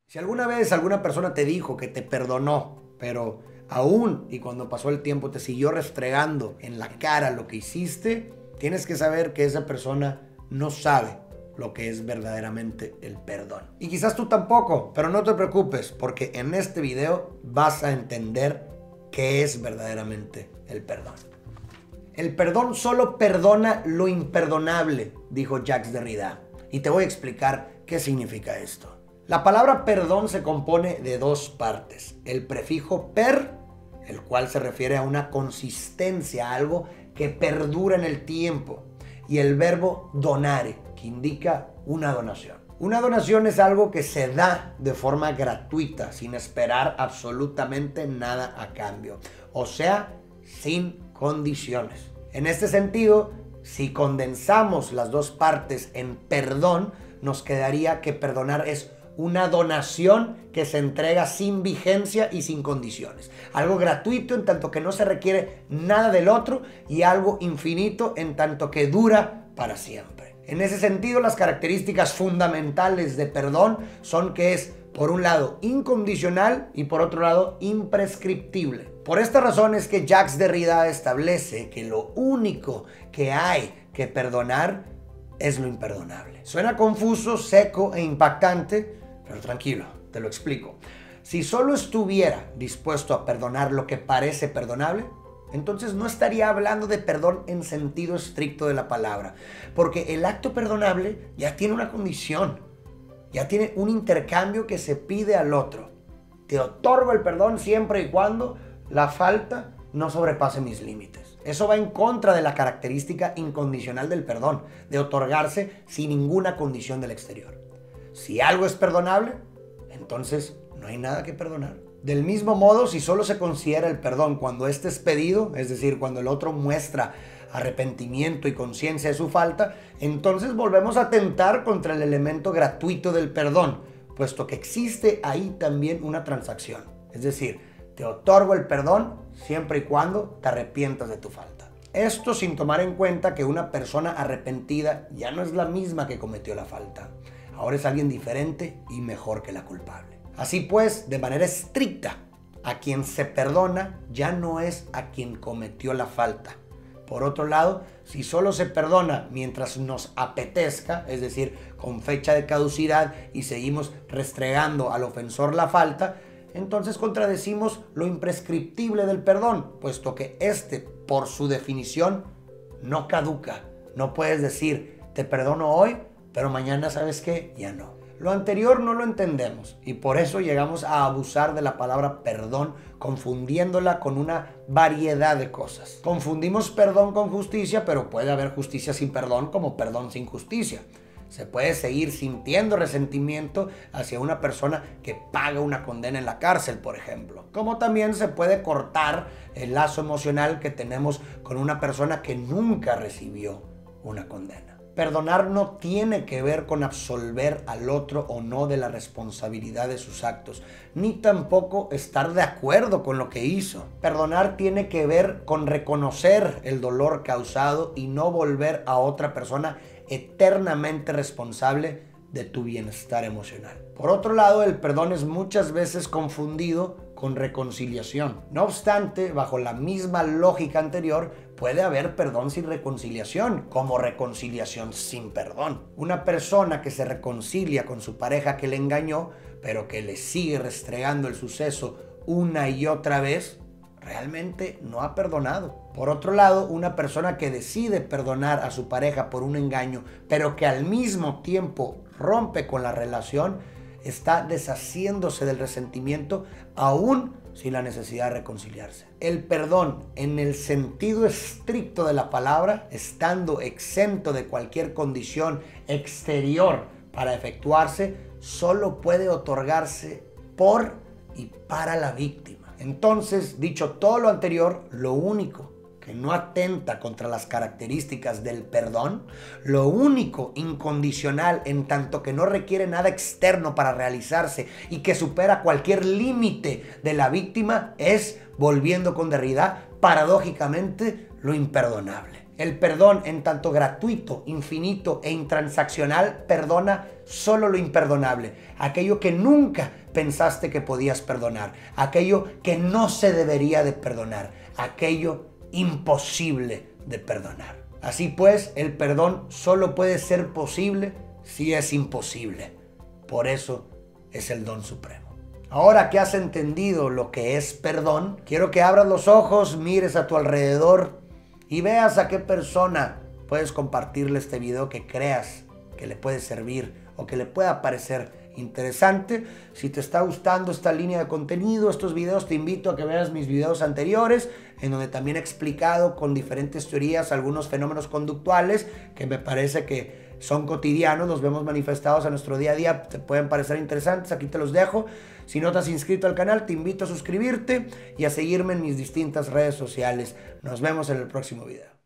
Si alguna vez alguna persona te dijo que te perdonó, pero aún y cuando pasó el tiempo te siguió restregando en la cara lo que hiciste, tienes que saber que esa persona no sabe lo que es verdaderamente el perdón. Y quizás tú tampoco, pero no te preocupes, porque en este video vas a entender qué es verdaderamente el perdón. El perdón solo perdona lo imperdonable, dijo Jacques Derrida. Y te voy a explicar qué significa esto. La palabra perdón se compone de dos partes. El prefijo per, el cual se refiere a una consistencia, a algo que perdura en el tiempo. Y el verbo donare, que indica una donación. Una donación es algo que se da de forma gratuita, sin esperar absolutamente nada a cambio. O sea, sin condiciones. En este sentido, si condensamos las dos partes en perdón, nos quedaría que perdonar es una donación que se entrega sin vigencia y sin condiciones. Algo gratuito en tanto que no se requiere nada del otro y algo infinito en tanto que dura para siempre. En ese sentido, las características fundamentales de perdón son que es, por un lado, incondicional y por otro lado, imprescriptible. Por esta razón es que Jacques Derrida establece que lo único que hay que perdonar es lo imperdonable. Suena confuso, seco e impactante, pero tranquilo, te lo explico. Si solo estuviera dispuesto a perdonar lo que parece perdonable, entonces no estaría hablando de perdón en sentido estricto de la palabra, porque el acto perdonable ya tiene una condición, ya tiene un intercambio que se pide al otro. Te otorgo el perdón siempre y cuando la falta no sobrepase mis límites. Eso va en contra de la característica incondicional del perdón, de otorgarse sin ninguna condición del exterior. Si algo es perdonable, entonces no hay nada que perdonar. Del mismo modo, si solo se considera el perdón cuando éste es pedido, es decir, cuando el otro muestra arrepentimiento y conciencia de su falta, entonces volvemos a atentar contra el elemento gratuito del perdón, puesto que existe ahí también una transacción. Es decir, te otorgo el perdón siempre y cuando te arrepientas de tu falta. Esto sin tomar en cuenta que una persona arrepentida ya no es la misma que cometió la falta. Ahora es alguien diferente y mejor que la culpable. Así pues, de manera estricta, a quien se perdona ya no es a quien cometió la falta. Por otro lado, si solo se perdona mientras nos apetezca, es decir, con fecha de caducidad y seguimos restregando al ofensor la falta, entonces contradecimos lo imprescriptible del perdón, puesto que este, por su definición, no caduca. No puedes decir, te perdono hoy, pero mañana, ¿sabes qué? Ya no. Lo anterior no lo entendemos y por eso llegamos a abusar de la palabra perdón, confundiéndola con una variedad de cosas. Confundimos perdón con justicia, pero puede haber justicia sin perdón como perdón sin justicia. Se puede seguir sintiendo resentimiento hacia una persona que paga una condena en la cárcel, por ejemplo. Como también se puede cortar el lazo emocional que tenemos con una persona que nunca recibió una condena. Perdonar no tiene que ver con absolver al otro o no de la responsabilidad de sus actos, ni tampoco estar de acuerdo con lo que hizo. Perdonar tiene que ver con reconocer el dolor causado y no volver a otra persona eternamente responsable de tu bienestar emocional. Por otro lado, el perdón es muchas veces confundido con reconciliación. No obstante, bajo la misma lógica anterior, puede haber perdón sin reconciliación, como reconciliación sin perdón. Una persona que se reconcilia con su pareja que le engañó, pero que le sigue restregando el suceso una y otra vez, realmente no ha perdonado. Por otro lado, una persona que decide perdonar a su pareja por un engaño, pero que al mismo tiempo rompe con la relación, está deshaciéndose del resentimiento aún sin la necesidad de reconciliarse. El perdón, en el sentido estricto de la palabra, estando exento de cualquier condición exterior para efectuarse, solo puede otorgarse por y para la víctima. Entonces, dicho todo lo anterior, lo único que no atenta contra las características del perdón, lo único incondicional en tanto que no requiere nada externo para realizarse y que supera cualquier límite de la víctima es, volviendo con Derrida, paradójicamente lo imperdonable. El perdón, en tanto gratuito, infinito e intransaccional, perdona solo lo imperdonable, aquello que nunca pensaste que podías perdonar, aquello que no se debería de perdonar, aquello imposible de perdonar. Así pues, el perdón solo puede ser posible si es imposible. Por eso es el don supremo. Ahora que has entendido lo que es perdón, quiero que abras los ojos, mires a tu alrededor y veas a qué persona puedes compartirle este video que creas que le puede servir o que le pueda parecer interesante. Si te está gustando esta línea de contenido, estos videos, te invito a que veas mis videos anteriores, en donde también he explicado con diferentes teorías algunos fenómenos conductuales que me parece que son cotidianos, los vemos manifestados en nuestro día a día, te pueden parecer interesantes, aquí te los dejo. Si no te has inscrito al canal, te invito a suscribirte y a seguirme en mis distintas redes sociales. Nos vemos en el próximo video.